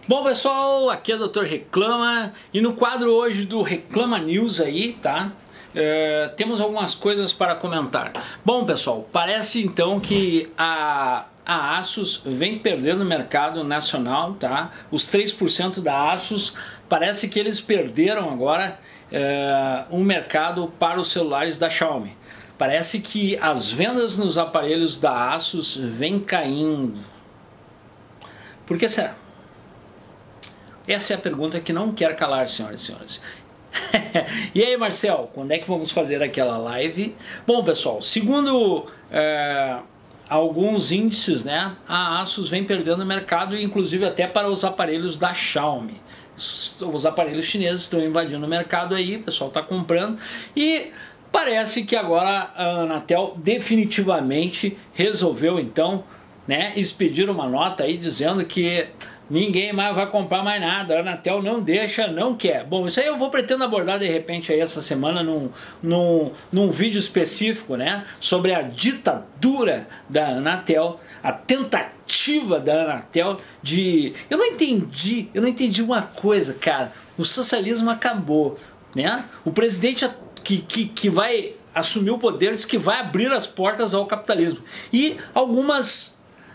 Bom pessoal, aqui é o Dr. Reclama e no quadro hoje do Reclama News aí, tá? Temos algumas coisas para comentar. Bom pessoal, parece então que a Asus vem perdendo no mercado nacional, tá? Os 3% da Asus, parece que eles perderam agora um mercado para os celulares da Xiaomi. Parece que as vendas nos aparelhos da Asus vêm caindo. Por que será? Essa é a pergunta que não quer calar, senhoras e senhores. E aí, Marcel, quando é que vamos fazer aquela live? Bom, pessoal, segundo alguns índices, né, a Asus vem perdendo mercado, inclusive até para os aparelhos da Xiaomi. Os aparelhos chineses estão invadindo o mercado aí, o pessoal está comprando e parece que agora a Anatel definitivamente resolveu então, né, expedir uma nota aí dizendo que ninguém mais vai comprar mais nada, a Anatel não deixa, não quer. Bom, isso aí eu pretendo abordar de repente aí essa semana num vídeo específico, né, sobre a ditadura da Anatel, a tentativa da Anatel de... Eu não entendi uma coisa, cara, o socialismo acabou, né, o presidente que vai assumir o poder diz que vai abrir as portas ao capitalismo e algumas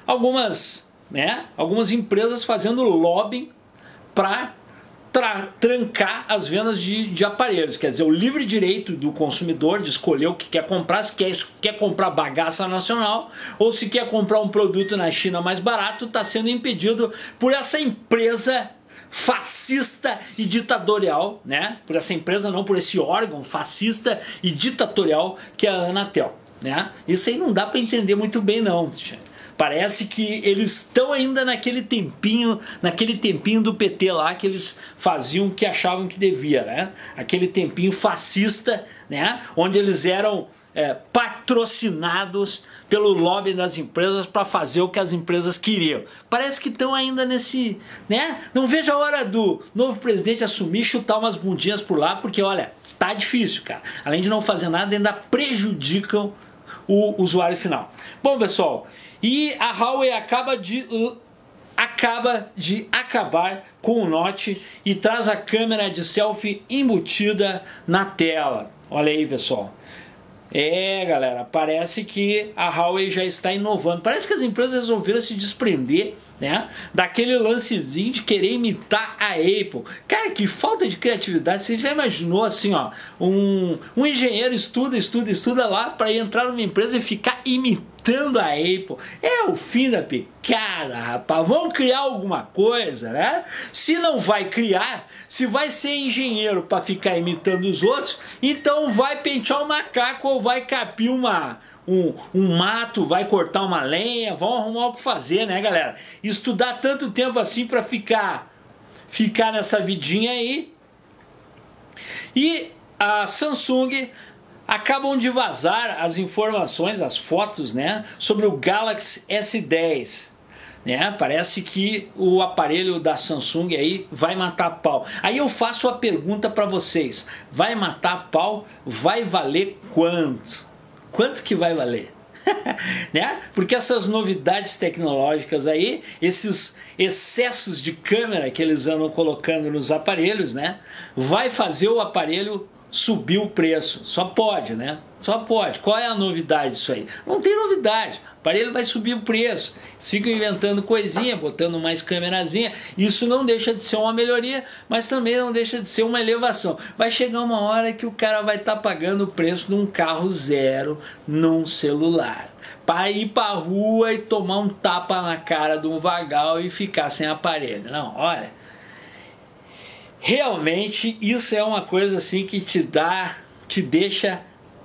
empresas fazendo lobbying para trancar as vendas de aparelhos, quer dizer, o livre direito do consumidor de escolher o que quer comprar, se quer comprar bagaça nacional ou se quer comprar um produto na China mais barato, está sendo impedido por essa empresa fascista e ditatorial, né? Por essa empresa, não, por esse órgão fascista e ditatorial que é a Anatel, né? Isso aí não dá para entender muito bem não. Parece que eles estão ainda naquele tempinho do PT lá que eles faziam o que achavam que devia, né? Aquele tempinho fascista, né? Onde eles eram patrocinados pelo lobby das empresas para fazer o que as empresas queriam. Parece que estão ainda nesse, né? Não vejo a hora do novo presidente assumir, chutar umas bundinhas por lá, porque olha, tá difícil, cara. Além de não fazer nada, ainda prejudicam o usuário final. Bom, pessoal, e a Huawei acaba de acabar com o Note e traz a câmera de selfie embutida na tela. Olha aí, pessoal. Galera, parece que a Huawei já está inovando. Parece que as empresas resolveram se desprender, né, daquele lancezinho de querer imitar a Apple. Cara, que falta de criatividade. Você já imaginou assim, ó, um engenheiro estuda lá para entrar numa empresa e ficar imitando a Apple? É o fim da picada, rapaz. Vamos criar alguma coisa, né? Se não vai criar, se vai ser engenheiro para ficar imitando os outros, então vai pentear um macaco ou vai capir um mato, vai cortar uma lenha, vão arrumar o que fazer, né, galera? Estudar tanto tempo assim para ficar nessa vidinha aí. E a Samsung acabam de vazar as informações, as fotos, né, sobre o Galaxy S10. Né? Parece que o aparelho da Samsung aí vai matar pau. Aí eu faço a pergunta para vocês: vai matar pau? Vai valer quanto? Quanto que vai valer? Né? Porque essas novidades tecnológicas aí, esses excessos de câmera que eles andam colocando nos aparelhos, né, vai fazer o aparelho subir o preço. Só pode, né? Só pode. Qual é a novidade disso aí? Não tem novidade. O aparelho vai subir o preço. Eles ficam inventando coisinha, botando mais câmerazinha. Isso não deixa de ser uma melhoria, mas também não deixa de ser uma elevação. Vai chegar uma hora que o cara vai estar pagando o preço de um carro zero num celular, para ir para a rua e tomar um tapa na cara de um vagal e ficar sem aparelho. Não, olha, realmente isso é uma coisa assim que te deixa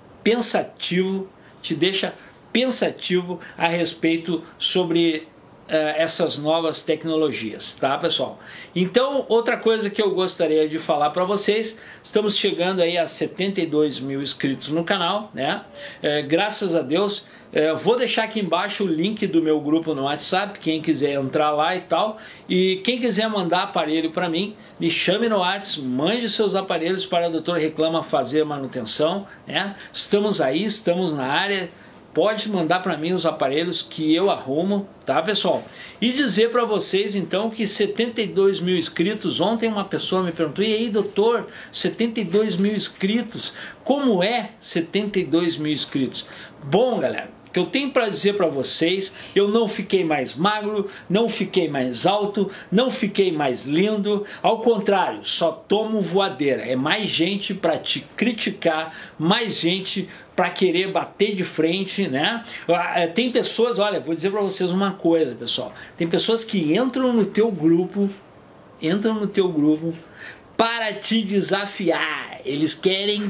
pensativo a respeito sobre essas novas tecnologias, tá, pessoal? Então, outra coisa que eu gostaria de falar para vocês, estamos chegando aí a 72 mil inscritos no canal, né? Graças a Deus. Vou deixar aqui embaixo o link do meu grupo no WhatsApp, quem quiser entrar lá e tal. E quem quiser mandar aparelho para mim, me chame no WhatsApp, mande seus aparelhos para o Dr. Reclama fazer manutenção, né? Estamos aí, estamos na área. pode mandar para mim os aparelhos que eu arrumo, tá, pessoal? E dizer para vocês então que 72 mil inscritos. Ontem uma pessoa me perguntou: e aí, doutor, 72 mil inscritos, como é 72 mil inscritos? Bom, galera, o que eu tenho para dizer para vocês: eu não fiquei mais magro, não fiquei mais alto, não fiquei mais lindo, ao contrário, só tomo voadeira. É mais gente para te criticar, mais gente para querer bater de frente, né? Tem pessoas, olha, vou dizer para vocês uma coisa, pessoal, tem pessoas que entram no teu grupo para te desafiar. Eles querem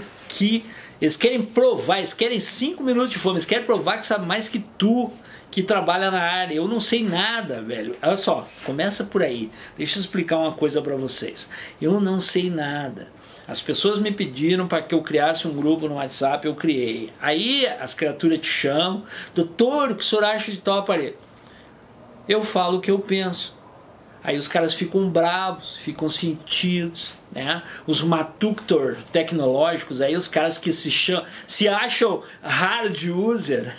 provar, eles querem 5 minutos de fome, eles querem provar que sabe mais que tu, que trabalha na área. Eu não sei nada, velho. Olha só, começa por aí. Deixa eu explicar uma coisa para vocês. Eu não sei nada. As pessoas me pediram para que eu criasse um grupo no WhatsApp, eu criei. Aí as criaturas te chamam: doutor, o que o senhor acha de tal aparelho? Eu falo o que eu penso. Aí os caras ficam bravos, ficam sentidos, né? Os matuctor tecnológicos, aí os caras que se acham hard user,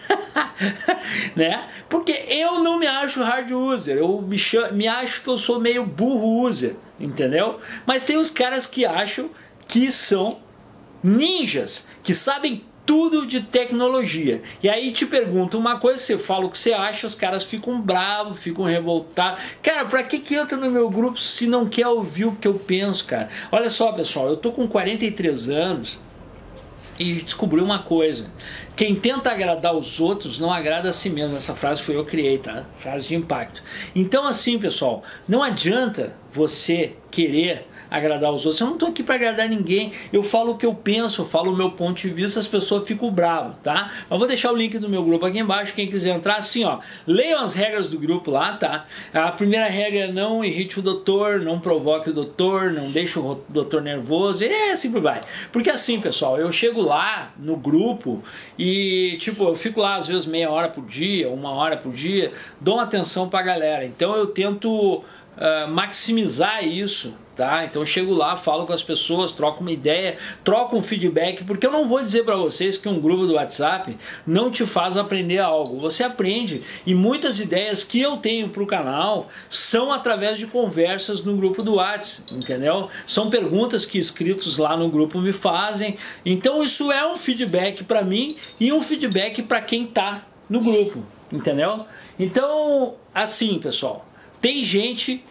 né? Porque eu não me acho hard user, eu me acho que eu sou meio burro user, entendeu? Mas tem os caras que acham que são ninjas, que sabem tudo de tecnologia. E aí te pergunto uma coisa, você fala o que você acha, os caras ficam bravos, ficam revoltados. Cara, pra que entra no meu grupo se não quer ouvir o que eu penso, cara? Olha só, pessoal, eu tô com 43 anos e descobri uma coisa: quem tenta agradar os outros não agrada a si mesmo. Essa frase foi eu que criei, tá? Frase de impacto. Então assim, pessoal, não adianta você querer agradar os outros. Eu não estou aqui para agradar ninguém. Eu falo o que eu penso, eu falo o meu ponto de vista, as pessoas ficam bravas, tá? Mas vou deixar o link do meu grupo aqui embaixo, quem quiser entrar, assim, ó, leiam as regras do grupo lá, tá? A primeira regra é: não irrite o doutor, não provoque o doutor, não deixe o doutor nervoso, e assim vai. Porque assim, pessoal, eu chego lá no grupo e, tipo, eu fico lá às vezes meia hora por dia, 1 hora por dia, dou uma atenção pra galera. Então eu tento maximizar isso, tá? Então eu chego lá, falo com as pessoas, troco uma ideia, troco um feedback, porque eu não vou dizer para vocês que um grupo do WhatsApp não te faz aprender algo. Você aprende, e muitas ideias que eu tenho para o canal são através de conversas no grupo do WhatsApp, entendeu? São perguntas que inscritos lá no grupo me fazem. Então isso é um feedback para mim e um feedback para quem tá no grupo, entendeu? Então, assim, pessoal, tem gente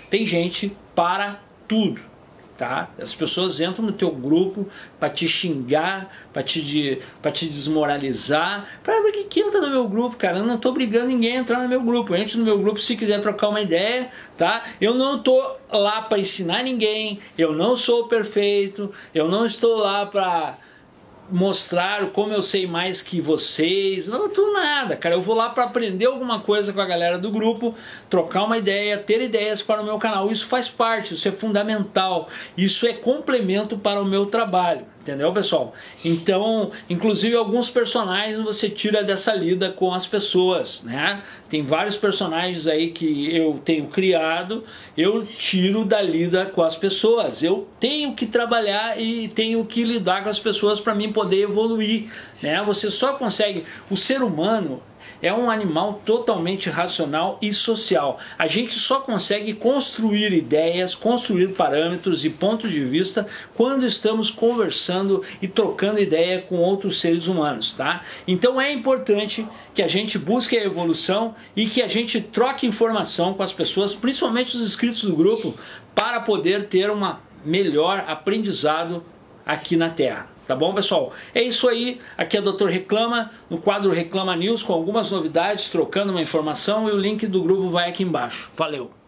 para tudo, tá? As pessoas entram no teu grupo para te xingar, para te desmoralizar. Pra que entra no meu grupo, cara? Eu não tô brigando ninguém a entrar no meu grupo. Entre no meu grupo se quiser trocar uma ideia, tá? Eu não tô lá para ensinar ninguém, eu não sou perfeito, eu não estou lá para mostrar como eu sei mais que vocês, não tô nada, cara. Eu vou lá para aprender alguma coisa com a galera do grupo, trocar uma ideia, ter ideias para o meu canal. Isso faz parte, isso é fundamental, isso é complemento para o meu trabalho, entendeu, pessoal? Então, inclusive alguns personagens você tira dessa lida com as pessoas, né? Tem vários personagens aí que eu tenho criado, eu tiro da lida com as pessoas. Eu tenho que trabalhar e tenho que lidar com as pessoas para mim poder evoluir, né? Você só consegue, o ser humano é um animal totalmente racional e social. A gente só consegue construir ideias, construir parâmetros e pontos de vista quando estamos conversando e trocando ideia com outros seres humanos, tá? Então é importante que a gente busque a evolução e que a gente troque informação com as pessoas, principalmente os inscritos do grupo, para poder ter um melhor aprendizado aqui na Terra. Tá bom, pessoal? É isso aí. Aqui é o Dr. Reclama, no quadro Reclama News, com algumas novidades, trocando uma informação, e o link do grupo vai aqui embaixo. Valeu!